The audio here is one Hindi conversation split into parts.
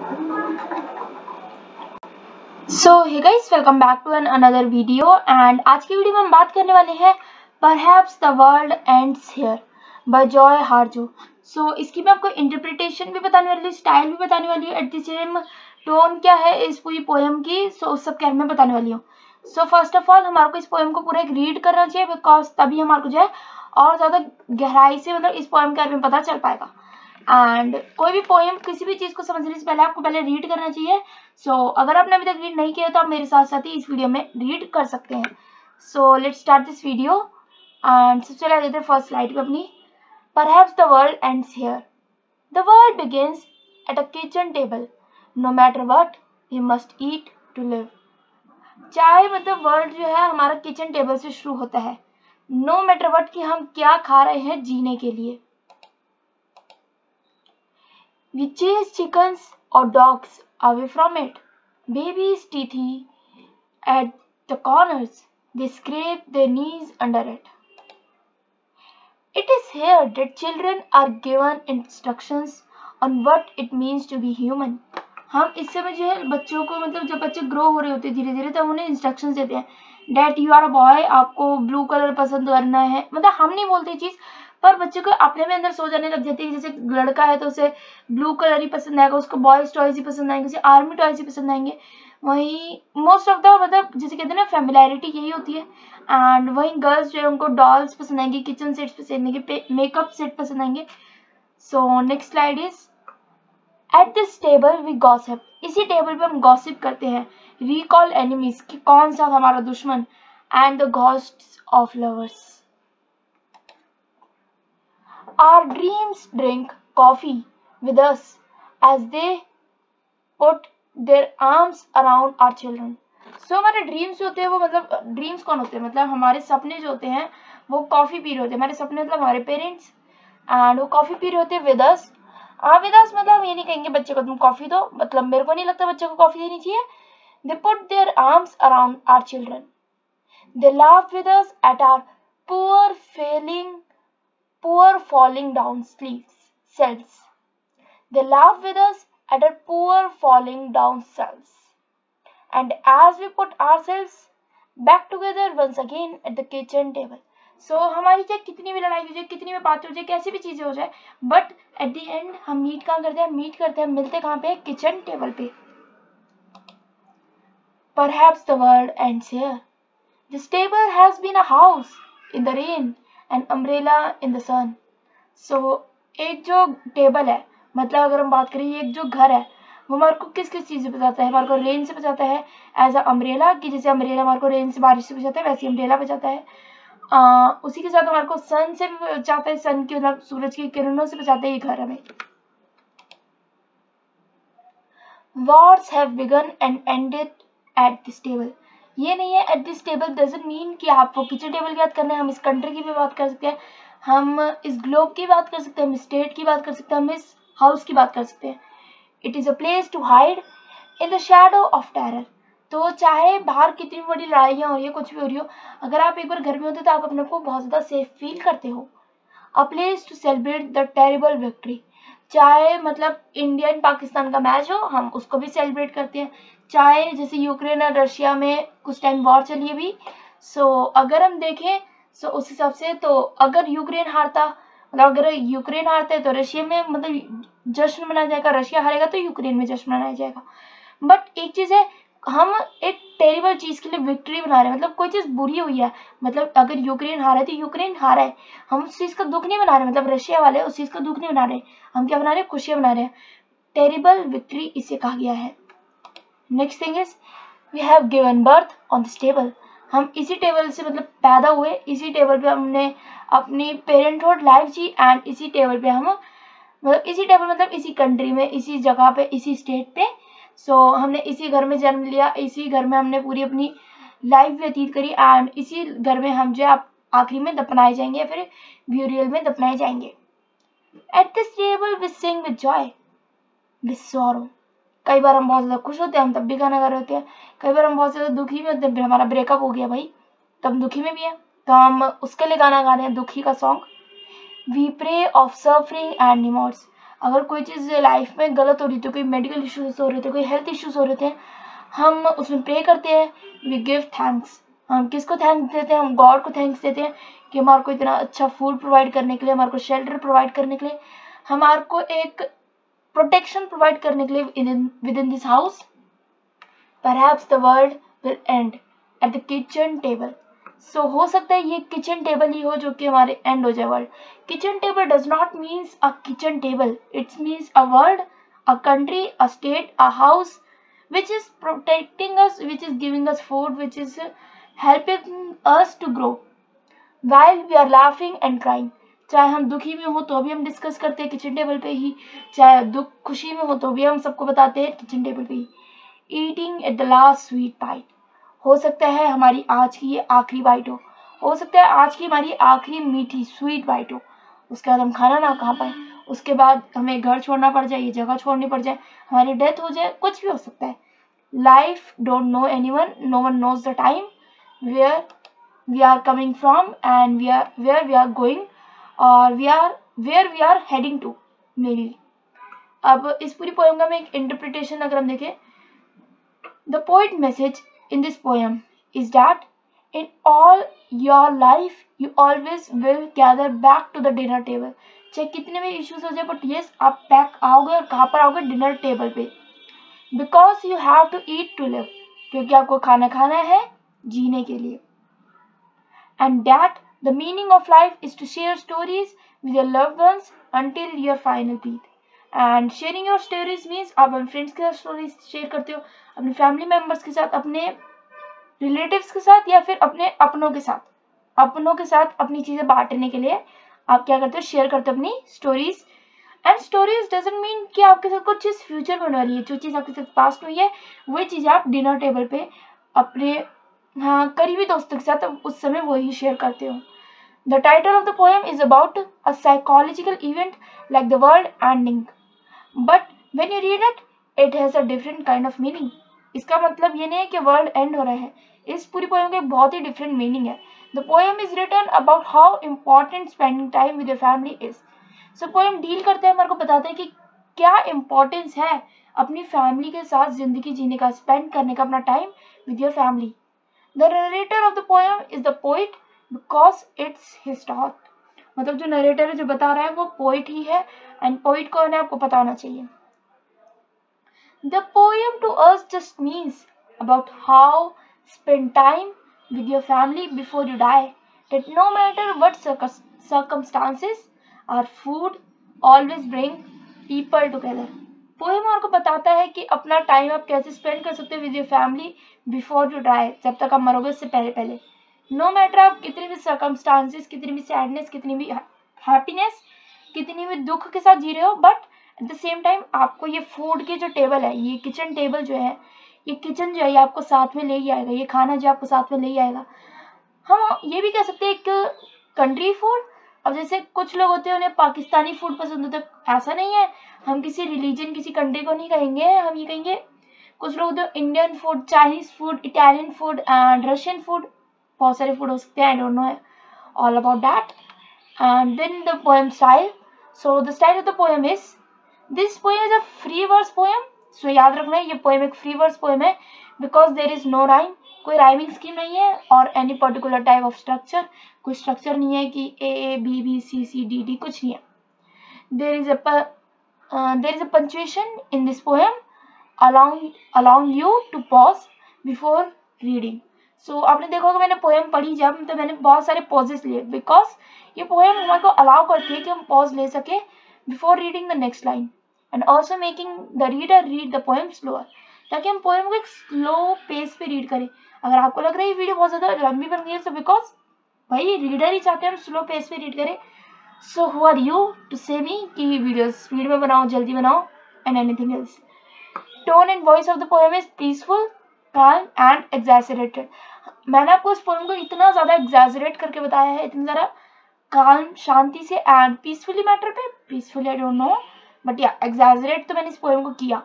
So hey guys, welcome back to an another video. And आज की वीडियो में हम बात करने वाले हैं perhaps the world ends here by Joy Harjo. So इसकी मैं आपको इंटरप्रिटेशन भी बताने वाली हूँ, स्टाइल भी बताने वाली हूँ, एट द सेम टोन क्या है इस पूरी पोएम की, सो उस सब के मैं बताने वाली हूँ। सो फर्स्ट ऑफ ऑल हमारे को इस पोएम को पूरा एक रीड करना चाहिए, बिकॉज तभी हमारे को जो है और ज़्यादा गहराई से मतलब इस पोएम के बारे में पता चल पाएगा। एंड कोई भी पोएम, किसी भी चीज को समझने से पहले आपको पहले रीड करना चाहिए। सो अगर आपने अभी तक रीड नहीं किया तो आप मेरे साथ साथ ही इस वीडियो में रीड कर सकते हैं। So let's start this video. And सबसे पहले देते हैं फर्स्ट स्लाइड पे अपनी। Perhaps the world ends here, the world begins at a kitchen table, no matter what we must eat to live. चाहे मतलब वर्ल्ड जो है हमारा किचन टेबल से शुरू होता है, नो मैटर व्हाट कि हम क्या खा रहे हैं जीने के लिए। We chase chickens or dogs away from it. Babies teethy at the corners. They scrape their knees under it. It is here that children are given instructions on what it means to be human. हम इस समय जो है बच्चों को मतलब जब बच्चे ग्रो हो रहे होते हैं धीरे धीरे, तो हम उन्हें इंस्ट्रक्शंस देते हैं that you are a boy, आपको ब्लू कलर पसंद करना है। मतलब हम नहीं बोलते चीज, पर बच्चे को अपने में अंदर सो जाने लग जाती है। जैसे लड़का है तो उसे ब्लू कलर ही पसंद आएगा, उसको बॉयज टॉयज ही पसंद आएंगे, उसे आर्मी टॉयज ही पसंद आएंगे। वहीं मोस्ट ऑफ द मतलब जैसे कहते हैं ना फैमिलैरिटी यही होती है। एंड वहीं गर्ल्स जो है उनको डॉल्स पसंद आएंगी, किचन सेट्स पसंद आएंगे, मेकअप सेट पसंद आएंगे। So next slide is at this table we gossip. इसी टेबल पे हम गॉसिप करते हैं। रिकॉल एनिमीज कि कौन सा हमारा दुश्मन, and the ghosts of lovers. Our dreams drink coffee with us as they put their arms around our children. So हमारे ड्रीम्स जो होते हैं वो मतलब ड्रीम्स कौन होते हैं, मतलब हमारे सपने जो होते हैं वो कॉफी पी रहे होते हैं। हमारे सपने मतलब हमारे पेरेंट्स, एंड वो कॉफी पी रहे होते हैं विद अस। विद अस मतलब हम ये नहीं कहेंगे बच्चे को तुम कॉफी दो, मतलब मेरे को नहीं लगता बच्चे को कॉफी देनी चाहिए। They put their arms around our children. They laugh with us at our poor falling down cells. They laugh with us at our poor falling down cells. And as we put ourselves back together once again at the kitchen table. So हमारी चाहे कितनी भी लड़ाई हो जाए, कितनी भी बात हो जाए, कैसी भी चीजें हो जाए, बट एट द एंड हम मीट कहाँ करते हैं, मिलते कहाँ पे, किचन टेबल पे। Perhaps the world ends here. This table has been a house in the rain, an umbrella in the sun. So एक जो टेबल है, मतलब अगर हम बात करें एक जो घर है, वो हमारे को किस किस चीज से बचाता है। हमारे को रेन से बचाता है एज अ अम्ब्रेला, कि जैसे अम्ब्रेला हमारे को रेन से बारिश से बचाता है, वैसे अम्ब्रेला बचाता है। उसी के साथ हमारे को सन से भी बचाता है, सन की मतलब सूरज की किरणों से बचाता है ये घर हमें। Wars have begun and ended at this table. ये नहीं है at this table doesn't mean कि आपको किचन टेबल की बात करना है। हम इस कंट्री की भी बात कर सकते हैं, हम इस ग्लोब की बात कर सकते हैं, हम स्टेट की बात कर सकते हैं, हम इस हाउस की बात कर सकते हैं। It is a place to hide in the shadow of terror. तो चाहे बाहर कितनी बड़ी लड़ाइयाँ हो रही है, कुछ भी हो रही हो, अगर आप एक बार घर में होते तो आप अपने को बहुत ज्यादा सेफ फील करते हो। A place to celebrate the terrible victory. चाहे मतलब इंडियन पाकिस्तान का मैच हो, हम उसको भी सेलिब्रेट करते हैं। चाहे जैसे यूक्रेन और रशिया में कुछ टाइम वॉर चली अभी, सो अगर हम देखें सो उस हिसाब से तो अगर यूक्रेन हारता, मतलब अगर यूक्रेन हारता है तो रशिया में मतलब जश्न मनाया जाएगा, रशिया हारेगा तो यूक्रेन में जश्न मनाया जाएगा। बट एक चीज है, हम एक टेरिबल चीज के लिए विक्ट्री बना रहे हैं, मतलब कोई चीज बुरी हुई है, मतलब अगर यूक्रेन हारा है तो यूक्रेन हारा है, हम उस चीज का दुख नहीं बना रहे, मतलब रशिया वाले उस चीज का दुख नहीं बना रहे, हम क्या बना रहे हैं, खुशियां बना रहे हैं। टेरिबल विक्ट्री इसे कहा गया है। Next thing is we have given birth on this table. हम इसी टेबल से मतलब पैदा हुए, इसी टेबल पे हमने अपनी पेरेंटहुड लाइफ जी, एंड इसी टेबल पे हम मतलब इसी टेबल मतलब इसी कंट्री में, इसी जगह पे, इसी स्टेट पे। सो हमने इसी घर में जन्म लिया, इसी घर में हमने पूरी अपनी लाइफ व्यतीत करी, एंड इसी घर में हम जो आखिरी में दफनाए जाएंगे या फिर ब्यूरियल में दफनाए जाएंगे। At this table we sing with joy with sorrow. कई बार हम बहुत ज्यादा खुश होते हैं, हम तब भी गाना गा रहे होते हैं। कई बार हम बहुत ज्यादा दुखी में होते हैं, हमारा ब्रेकअप हो गया भाई, तब दुखी में भी है तो हम उसके लिए गाना गा रहे हैं, दुखी का song. We pray of suffering and remorse. अगर कोई चीज़ लाइफ में गलत हो रही थी, कोई मेडिकल इश्यूज हो रहे थे, कोई हेल्थ इश्यूज हो रहे थे, हम उसमें प्रे करते हैं, वी गिव थैंक्स। हम किसको थैंक्स देते हैं? हम गॉड को थैंक्स देते हैं कि हमारे को इतना अच्छा फूड प्रोवाइड करने के लिए, हमारे को शेल्टर प्रोवाइड करने के लिए, हमारे को एक प्रोटेक्शन प्रोवाइड करने के लिए within this house. Perhaps the world will end at the kitchen table. So हो सकता है ये किचन टेबल ही हो जो कि हमारे एंड हो जाए world. Kitchen table does not means a kitchen table, it's means a world, a country, a state, a house which is protecting us, which is giving us food, which is helping us to grow while we are laughing and crying. चाहे हम दुखी में हो तो भी हम डिस्कस करते हैं किचन टेबल पे ही, चाहे दुख खुशी में हो तो भी हम सबको बताते हैं किचन टेबल पे ही। Eating at the last sweet bite, हो सकता है हमारी आज की ये आखिरी बाइट हो सकता है आज की हमारी आखिरी मीठी स्वीट बाइट हो, उसके बाद हम खाना ना खा पाए, उसके बाद हमें घर छोड़ना पड़ जाए, ये जगह छोड़नी पड़ जाए, हमारी डेथ हो जाए, कुछ भी हो सकता है। Life don't know anyone, no one knows the time where we are coming from and where we are going और where we are heading to mainly. अब इस पूरी पोएम का मैं एक इंटरप्रिटेशन अगर हम देखें, the poet message in this poem is that in all your life you always will gather back to the dinner table. चाहे कितने भी इश्यूज हो जाए बट यस आप बैक आओगे, और कहाँ पर आओगे? डिनर टेबल पे। Because you have to eat to live, क्योंकि आपको खाना खाना है जीने के लिए। And that the meaning of life is to share stories with your loved ones until your final breath. And sharing your stories means आप अपने फ्रेंड्स के साथ स्टोरीज शेयर करते हो, अपने फैमिली मेंबर्स के साथ, अपने रिलेटिव्स के साथ, या फिर अपने अपनों के साथ अपनी चीजें बांटने के लिए आप क्या करते हो? शेयर करते हो अपनी stories. And stories doesn't mean कि आपके साथ कुछ चीज फ्यूचर में होने वाली है, जो चीज आपके साथ पास्ट हुई है वही चीज आप डिनर टेबल पे अपने करीबी दोस्तों के साथ उस समय वही शेयर करते हो। The title of the poem is about a psychological event like the world ending, but when you read it has a different kind of meaning. इसका मतलब ये नहीं है कि वर्ल्ड एंड हो रहा है, इस पूरी पोएम का एक बहुत ही डिफरेंट मीनिंग है। The poem is written about how important spending time with your family is. So poem deal करते हैं, हमारे को बताते हैं कि क्या इम्पोर्टेंस है अपनी फैमिली के साथ जिंदगी जीने का, स्पेंड करने का अपना time with your family. The narrator of the poem is the poet because it's his thought, मतलब जो नरेटर है, जो बता रहा है, वो पोइट ही है। एंड पोइट कौन है आपको पता होना चाहिए। The poem to us just means about how spend time with your family before you die. That no matter what circumstances or food always bring people together. Poem आपको बताता है कि अपना टाइम आप कैसे स्पेंड कर सकते हो with your family before you die, जब तक आप मरोगे उससे पहले पहले। नो मैटर आप कितनी भी सर्कमस्टांसेस, कितनी भी सैडनेस, कितनी भी हैप्पीनेस, कितनी भी दुख के साथ जी रहे हो, but at the same time आपको ये फूड की जो टेबल है, ये किचन टेबल जो है, ये किचन जो है, ये आपको साथ में ले ही आएगा, ये खाना जो आपको साथ में ले ही आएगा। हम ये भी कह सकते हैं एक कंट्री फूड। अब जैसे कुछ लोग होते हैं उन्हें पाकिस्तानी फूड पसंद होता है, ऐसा नहीं है, हम किसी रिलीजन, किसी कंट्री को नहीं कहेंगे, हम ये कहेंगे कुछ लोग होते हैं Indian food, Chinese food, Italian food and Russian food, बहुत सारे फूड हो सकते हैं, I don't know all about that. And then the poem style, so the style of the poem is, this poem is a free verse poem. So याद रखना ये पोएम एक फ्री वर्स पोएम है, because there is no rhyme, कोई राइमिंग स्कीम नहीं है, और any particular type of structure, कोई स्ट्रक्चर नहीं है कि A B B C C D D, कुछ नहीं है। There is a punctuation in this poem allowing you to pause before reading. So आपने देखा होगा मैंने पोएम पढ़ी जब, तो मैंने बहुत सारे पॉजेस लिए, बिकॉज ये पोएम हमारे को अलाउ करती है कि हम पॉज ले सके before reading the next line, and also making the reader read the poem slower, ताकि हम पोएम को एक स्लो पेस पे रीड करें। अगर आपको लग रहा है ये वीडियो बहुत ज्यादा लंबी बन गई है, तो बिकॉज भाई रीडर ही चाहते हैं हम स्लो पेस पे रीड करें। So who are you to say me कि वीडियो स्पीड में बनाओ, जल्दी बनाओ, and anything else. Tone and voice of the poem is peaceful, calm and exaggerated. मैंने आपको इस पोएम को इतना ज्यादा एग्जैजरेट करके बताया है, इतना ज्यादा calm, शांति से, एंड पीसफुली मैटर पे, peacefully I don't know, but yeah exaggerate तो मैंने इस पोएम को किया।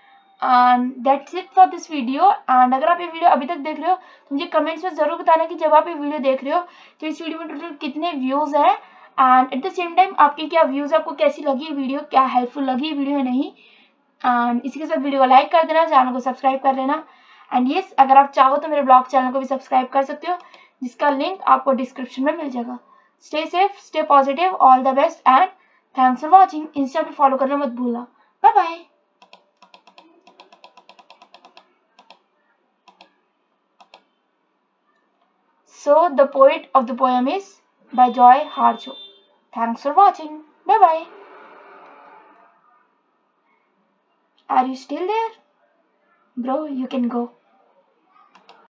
And that's it for this video. And अगर आप ये वीडियो अभी तक देख रहे हो तो मुझे कमेंट्स में जरूर बताना कि जब आप ये वीडियो देख रहे हो तो इस वीडियो में टोटल कितने व्यूज हैं, and at the same time आपके क्या व्यूज, आपको कैसी लगी वीडियो, क्या हेल्पफुल लगी वीडियो या नहीं। एंड इसी के साथ वीडियो को लाइक कर देना, चैनल को सब्सक्राइब कर लेना। एंड यस, अगर आप चाहो तो मेरे ब्लॉग चैनल को भी सब्सक्राइब कर सकते हो, जिसका लिंक आपको डिस्क्रिप्शन में मिल जाएगा। Stay safe, stay positive, all the best and thanks for watching. Insta पे फॉलो करना मत भूलना। Bye bye. So the poet of the poem is by Joy Harjo. Thanks for watching. Bye bye. Are you still there? Bro, you can go.